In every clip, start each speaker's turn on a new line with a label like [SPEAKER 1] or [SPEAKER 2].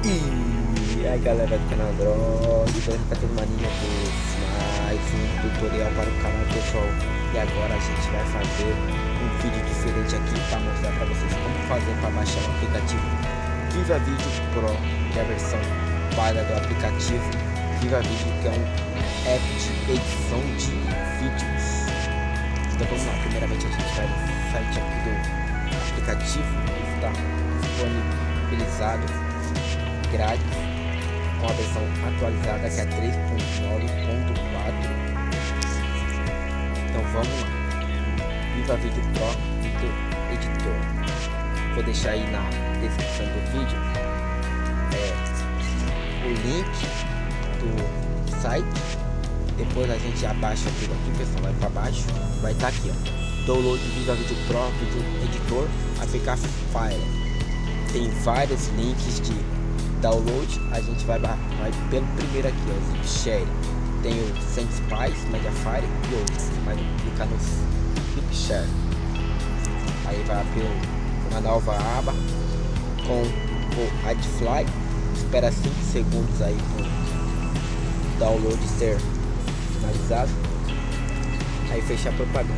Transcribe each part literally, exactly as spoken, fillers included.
[SPEAKER 1] E aí galera do canal Android, estou fazendo uma linha dos mais um tutorial para o canal pessoal. E agora a gente vai fazer um vídeo diferente aqui para mostrar para vocês como fazer para baixar o aplicativo VivaVideo Pro, que é a versão paga do aplicativo VivaVideo, que é um app de edição de vídeos. Então vamos lá, primeiramente a gente vai no site aqui do aplicativo, que está disponibilizado grátis com a versão atualizada, que é três ponto nove ponto quatro. Então vamos lá, VivaVideo Pro Video Editor. Vou deixar aí na descrição do vídeo é, o link do site. Depois a gente abaixa tudo aqui, pessoal, vai para baixo, vai estar tá aqui, ó, download VivaVideo Pro Video Editor A P K File. Tem vários links de download, a gente vai, vai pelo primeiro aqui, ó, ZipShare. Tem o SendSpice, Mediafire e outros, mas clicar no ZipShare. Aí vai abrir uma nova aba com o AdFly. Espera cinco segundos aí para o download ser finalizado. Aí fecha a propaganda.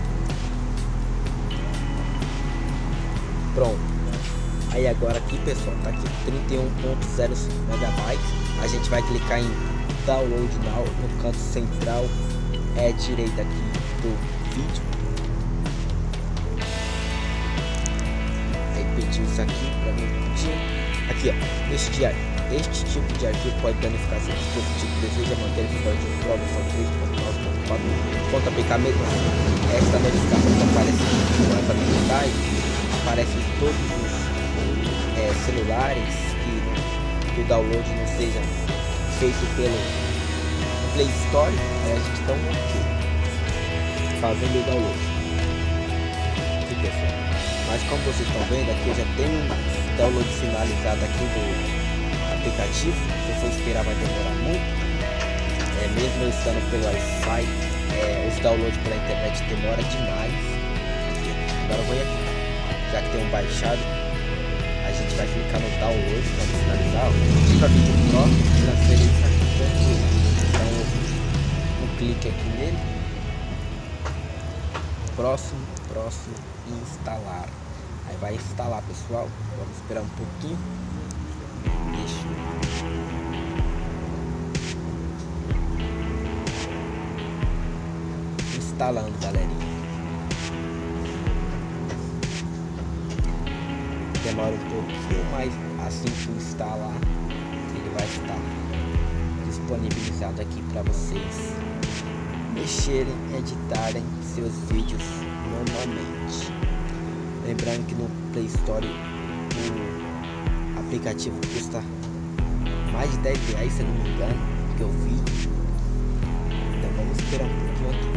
[SPEAKER 1] Pronto. Aí agora aqui, pessoal, tá aqui trinta e um ponto zero megabytes. A gente vai clicar em Download Now no canto central é direita aqui do vídeo. Aí pediu isso aqui para mim pedir. Aqui, ó, este, este tipo de arquivo pode danificar seu dispositivo. Deseja manter o suporte de prova versão três ponto nove ponto quatro ponto A P K mesmo. Esta notificação que aparece com essa mensagem aparece em todos os É, celulares que, que o download não seja feito pelo Play Store. Aí a gente dá um ok fazendo o download aqui, pessoal. Mas como vocês estão vendo aqui, eu já tenho um download finalizado aqui do aplicativo. Se eu for esperar vai demorar muito, é, mesmo eu estando pelo Wi-Fi, é, os downloads pela internet demora demais. Agora eu vou aqui, já que tem um baixado, a gente vai clicar no download para finalizar o VivaVideo Pro, transferência concluída. Então um clique aqui nele, próximo, próximo e instalar. Aí vai instalar, pessoal. Vamos esperar um pouquinho. Deixa instalando, galerinha. Demora um pouquinho, mas assim que instalar, ele vai estar disponibilizado aqui para vocês mexerem, editarem seus vídeos normalmente. Lembrando que no Play Store o aplicativo custa mais de dez reais, se eu não me engano, que eu vi. Então vamos esperar um pouquinho aqui.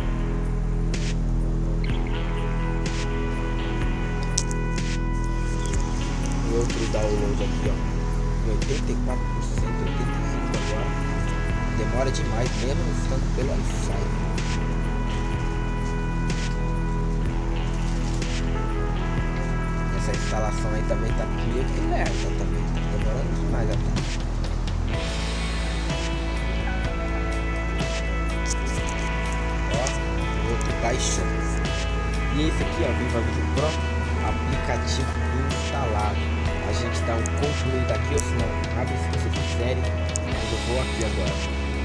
[SPEAKER 1] Outro download aqui, ó, oitenta e quatro por cento, oitenta e cinco por cento agora. Demora demais, mesmo estando pelo Wi-Fi. Essa instalação aí também tá meio que lenta, também tá demorando demais até. Ó, outro baixou. E esse aqui, ó, VivaVideo Pro, aplicativo instalado. A gente dá um concluído aqui, ou se não, abre se você quiser, mas eu vou aqui agora.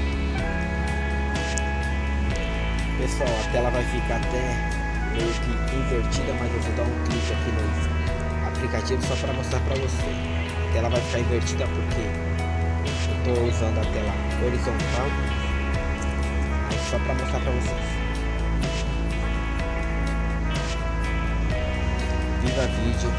[SPEAKER 1] Pessoal, a tela vai ficar até meio que invertida, mas eu vou dar um clique aqui no aplicativo só para mostrar para você. A tela vai ficar invertida porque eu estou usando a tela horizontal, mas só para mostrar para vocês. VivaVideo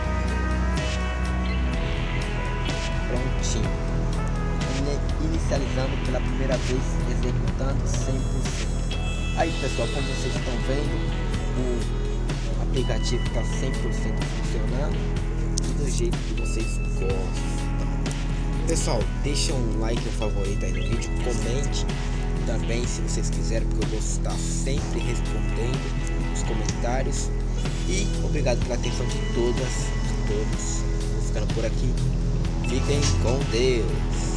[SPEAKER 1] prontinho, inicializando pela primeira vez, executando cem por cento. Aí, pessoal, como vocês estão vendo, o aplicativo está cem por cento funcionando e do jeito que vocês gostam. Pessoal, deixa um like, um favorito aí no vídeo, comente também se vocês quiserem, porque eu vou estar sempre respondendo os comentários. E obrigado pela atenção de todas, de todos. Vou ficando por aqui. Fica Fiquem com Deus.